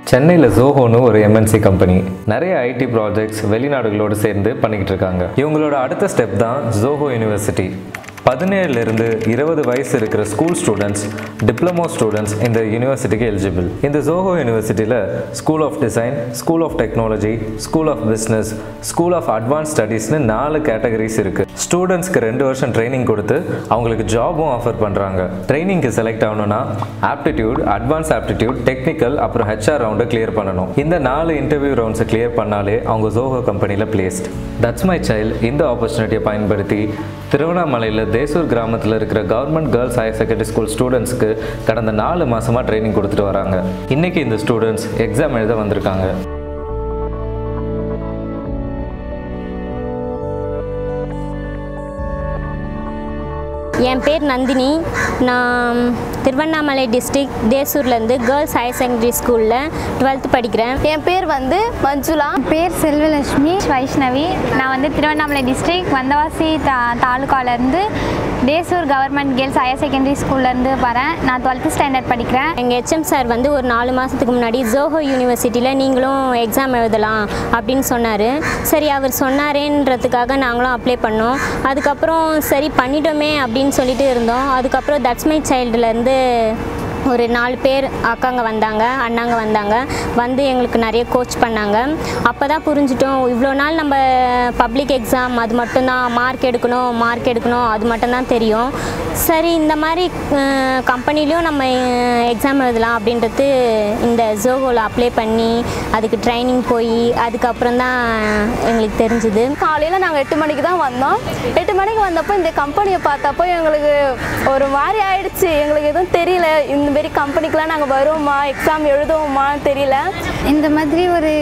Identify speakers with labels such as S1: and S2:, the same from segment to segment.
S1: சென்னையில் ஜோஹோன்னு ஒரு எம்என்சி கம்பெனி நிறைய ஐடி ப்ராஜெக்ட்ஸ் வெளிநாடுகளோடு சேர்ந்து பண்ணிக்கிட்டு இருக்காங்க. இவங்களோட அடுத்த ஸ்டெப் தான் ஜோஹோ யூனிவர்சிட்டி. 17லிருந்து 20 வயசு இருக்கிற ஸ்கூல் ஸ்டூடெண்ட்ஸ், டிப்ளமோ ஸ்டூடெண்ட்ஸ் இந்த யூனிவர்சிட்டிக்கு எலிஜிபிள். இந்த ஜோஹோ யூனிவர்சிட்டியில் school of design, school of technology, school of business, school of advance ஸ்டடீஸ்னு 4 கேட்டகரிஸ் இருக்குது. ஸ்டூடெண்ட்ஸ்க்கு 2 வருஷம் ட்ரைனிங் கொடுத்து அவங்களுக்கு ஜாபும் ஆஃபர் பண்ணுறாங்க. ட்ரைனிங்க்கு செலக்ட் ஆகணும்னா ஆப்டிடியூட், அட்வான்ஸ் ஆப்டிடியூட், டெக்னிக்கல் அப்புறம் ஹெச்ஆர் ரவுண்டை கிளியர் பண்ணணும். இந்த 4 இன்டர்வியூ ரவுண்ட்ஸை கிளியர் பண்ணாலே அவங்க ஜோஹோ கம்பெனியில் பிளேஸ்ட். தட்ஸ் மை சைல்ட் இந்த ஆப்பர்ச்சுனிட்டியை பயன்படுத்தி திருவண்ணாமலையில் தேசூர் கிராமத்தில் இருக்கிற government girls higher secondary school ஸ்டூடெண்ட்ஸ்க்கு கடந்த 4 மாதமாக ட்ரைனிங் கொடுத்துட்டு வராங்க. இன்றைக்கி இந்த ஸ்டூடெண்ட்ஸ் எக்ஸாம் எழுத வந்திருக்காங்க.
S2: என் பேர் நந்தினி. நான் திருவண்ணாமலை டிஸ்ட்ரிக்ட் தேசூர்லேருந்து கேர்ள்ஸ் ஹையர் செகண்டரி ஸ்கூலில் 12th படிக்கிறேன்.
S3: என் பேர் மஞ்சுளா.
S4: பேர் செல்வலட்சுமி. வைஷ்ணவி. நான் திருவண்ணாமலை டிஸ்ட்ரிக்ட் வந்தவாசி தாலுக்காலேருந்து Desur government girls higher secondary ஸ்கூல்லேருந்து வரேன். நான் 12th ஸ்டாண்டர்ட் படிக்கிறேன்.
S2: எங்கள் ஹெச்எம் சார் ஒரு 4 மாதத்துக்கு முன்னாடி ஜோஹோ யூனிவர்சிட்டியில் நீங்களும் எக்ஸாம் எழுதலாம் அப்படின்னு சொன்னார். சரி, அவர் சொன்னாரேன்றதுக்காக நாங்களும் அப்ளை பண்ணோம். அதுக்கப்புறம் சரி பண்ணிட்டோமே அப்படின்னு சொல்லிட்டு இருந்தோம். அதுக்கப்புறம் தட்ஸ் மை சைல்டுலேருந்து ஒரு 4 பேர் அக்காங்க வந்தாங்க, அண்ணாங்க வந்தாங்க. எங்களுக்கு நிறைய கோச் பண்ணாங்க. அப்போ தான் புரிஞ்சிட்டோம், இவ்வளோ நாள் நம்ம பப்ளிக் எக்ஸாம் அது மட்டும்தான் மார்க் எடுக்கணும் அது மட்டும்தான் தெரியும். சரி, இந்த மாதிரி கம்பெனிலையும் நம்ம எக்ஸாம் எழுதலாம் அப்படின்றது இந்த ஜோஹோவில் அப்ளை பண்ணி அதுக்கு ட்ரைனிங் போய் அதுக்கப்புறம் தான் எங்களுக்கு தெரிஞ்சுது.
S3: காலையில் நாங்கள் 8 மணிக்கு தான் வந்தோம். 8 மணிக்கு வந்தப்போ இந்த கம்பெனியை பார்த்தப்போ எங்களுக்கு ஒரு மாதிரி ஆயிடுச்சு. எங்களுக்கு எதுவும் தெரியல, இந்த மாரி கம்பெனிக்கெலாம் நாங்கள் வருவோமா, எக்ஸாம் எழுதுவோமான்னு தெரியல.
S4: இந்த மாதிரி ஒரு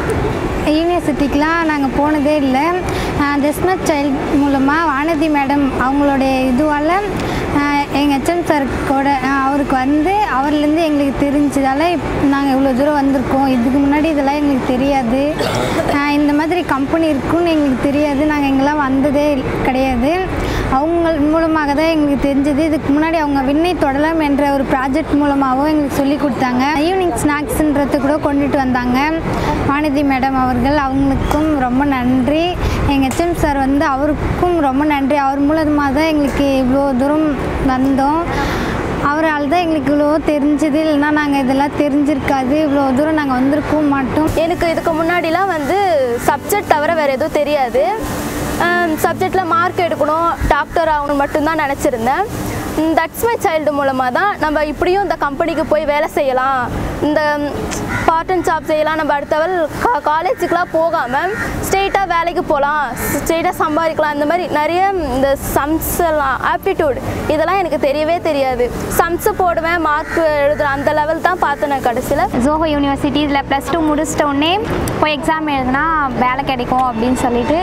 S4: யூனிவர்சிட்டிக்கெலாம் நாங்கள் போனதே இல்லை. தட்ஸ் மை சைல்ட் மூலமாக வானதி மேடம் அவங்களுடைய இதுவால் எங்கள் ஹெச்எம் சார்க்கோட அவருக்கு அவர்லேருந்து எங்களுக்கு தெரிஞ்சதால் நாங்கள் இவ்வளோ தூரம் வந்திருக்கோம். இதுக்கு முன்னாடி இதெல்லாம் எங்களுக்கு தெரியாது. இந்த மாதிரி கம்பெனி இருக்குன்னு எங்களுக்கு தெரியாது. நாங்கள் இங்கெல்லாம் வந்ததே கிடையாது. அவங்க மூலமாக தான் எங்களுக்கு தெரிஞ்சது. இதுக்கு முன்னாடி அவங்க விண்ணை தொடலாம் என்ற ஒரு ப்ராஜெக்ட் மூலமாகவும் எங்களுக்கு சொல்லி கொடுத்தாங்க. ஈவினிங் ஸ்நாக்ஸுன்றது கூட கொண்டுட்டு வந்தாங்க வானதி மேடம் அவர்கள். அவங்களுக்கும் ரொம்ப நன்றி. எங்கள் ஹெச்எம் சார் அவருக்கும் ரொம்ப நன்றி. அவர் மூலமாக தான் எங்களுக்கு இவ்வளோ தூரம் வந்தோம். அவரால் தான் எங்களுக்கு இவ்வளோ தெரிஞ்சது. இல்லைன்னா நாங்கள் இதெல்லாம் தெரிஞ்சிருக்காது. இவ்வளோ தூரம் நாங்கள் வந்திருக்கவும் மாட்டோம்.
S3: எனக்கு இதுக்கு முன்னாடிலாம் சப்ஜெக்ட் தவிர வேறு எதுவும் தெரியாது. சப்ஜெக்டில் மார்க் எடுக்கணும், டாக்டர் ஆகணும் மட்டும்தான் நினச்சிருந்தேன். தட்ஸ் மை சைல்டு மூலமாக தான் நம்ம இப்படியும் இந்த கம்பெனிக்கு போய் வேலை செய்யலாம், இந்த பார்ட் டைம் ஜாப் செய்யலாம், நம்ம அடுத்த காலேஜுக்கெலாம் போகாமல் ஸ்ட்ரெயிட்டாக வேலைக்கு போகலாம், ஸ்ட்ரெயிட்டாக சம்பாதிக்கலாம். இந்த மாதிரி நிறைய இந்த சம்ஸ் எல்லாம் ஆப்டிடியூட் இதெல்லாம் எனக்கு தெரியவே தெரியாது. சம்ஸு போடுவேன், மார்க் எழுதுறேன், அந்த லெவல் தான் பார்த்தேன் நான் கடைசியில்.
S4: ஜோஹோ யூனிவர்சிட்டி இதில் +2 முடிச்சிட்டோடனே போய் எக்ஸாம் எழுதுனா வேலை கிடைக்கும் அப்படின்னு சொல்லிட்டு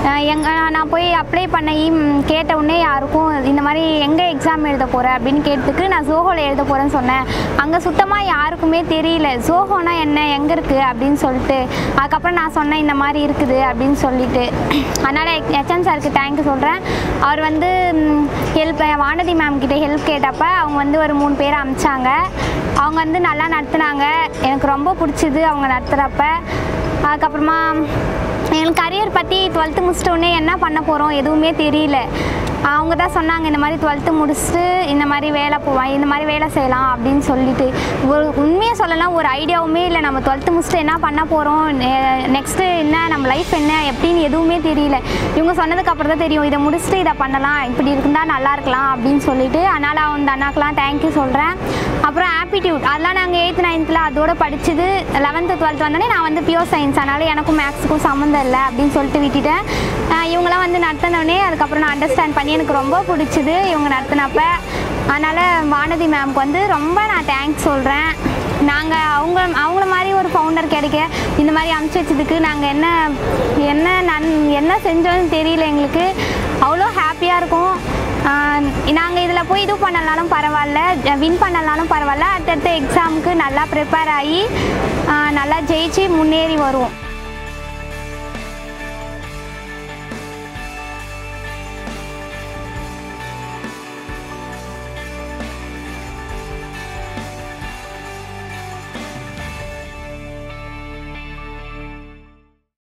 S4: நான் போய் அப்ளை பண்ண கேட்ட உடனே யாருக்கும் இந்த மாதிரி எங்கே எக்ஸாம் எழுத போகிறேன் அப்படின்னு கேட்டதுக்கு நான் ஜோஹோவில் எழுத போகிறேன்னு சொன்னேன். அங்கே சுத்தமாக யாருக்குமே தெரியல ஜோஹோனா என்ன, எங்கே இருக்குது அப்படின்னு சொல்லிட்டு. அதுக்கப்புறம் நான் சொன்னேன் இந்த மாதிரி இருக்குது அப்படின்னு சொல்லிட்டு. அதனால் ஹெச்எம் சாருக்கு தேங்க்யூ சொல்கிறேன். அவர் ஹெல்ப் வானதி மேம் கிட்டே ஹெல்ப் கேட்டப்ப அவங்க ஒரு 3 பேரை அனுப்பிச்சாங்க. அவங்க நல்லா நடத்துனாங்க. எனக்கு ரொம்ப பிடிச்சிது அவங்க நடத்துகிறப்ப. அதுக்கப்புறமா எங்களுக்கு கரியர் பற்றி 12th முடிச்சிட்டோடனே என்ன பண்ண போகிறோம் எதுவுமே தெரியல. அவங்க தான் சொன்னாங்க இந்த மாதிரி 12th முடிச்சுட்டு இந்த மாதிரி வேலை போவேன், இந்த மாதிரி வேலை செய்யலாம் அப்படின்னு சொல்லிட்டு. ஒரு உண்மையாக சொல்லலாம், ஒரு ஐடியாவுமே இல்லை. நம்ம 12th முடிச்சுட்டு என்ன பண்ண போகிறோம், நெக்ஸ்ட்டு என்ன, நம்ம லைஃப் என்ன எப்படின்னு எதுவுமே தெரியல. இவங்க சொன்னதுக்கு அப்புறம் தான் தெரியும் இதை முடிச்சுட்டு இதை பண்ணலாம், இப்படி இருந்தால் நல்லா இருக்கலாம் அப்படின்னு சொல்லிட்டு. அதனால் அந்த அண்ணாக்கெலாம் தேங்க்யூ சொல்கிறேன். அப்புறம் ஆப்டிடியூட் அதெல்லாம் நாங்கள் 8th 9th அதோட படித்தது. 11th 12th வந்தோடனே நான் பியூர் சயின்ஸ், அதனால் எனக்கும் மேக்ஸுக்கும் சம்மந்தம் இல்லை அப்படின்னு சொல்லிட்டு விட்டுட்டேன். இவங்களாம் நடத்தினோடனே அதுக்கப்புறம் நான் அண்டர்ஸ்டாண்ட் பண்ணி எனக்கு ரொம்ப பிடிச்சிது இவங்க நடத்தினப்ப. அதனால் வானதி மேம்க்கு ரொம்ப நான் தேங்க்ஸ் சொல்கிறேன். நாங்கள் அவங்கள மாதிரி ஒரு ஃபவுண்டர் கிடைக்க இந்த மாதிரி அனுப்பிச்சி வச்சதுக்கு நாங்கள் என்ன செஞ்சோன்னு தெரியல. எங்களுக்கு அவ்வளோ ஹாப்பியாக இருக்கும். நாங்கள் இதில் போய் இது பண்ணலாலும் பரவாயில்ல, வின் பண்ணலாலும் பரவாயில்ல, அடுத்தடுத்த எக்ஸாமுக்கு நல்லா ப்ரிப்பேர் ஆகி நல்லா ஜெயிச்சு முன்னேறி வருவோம்.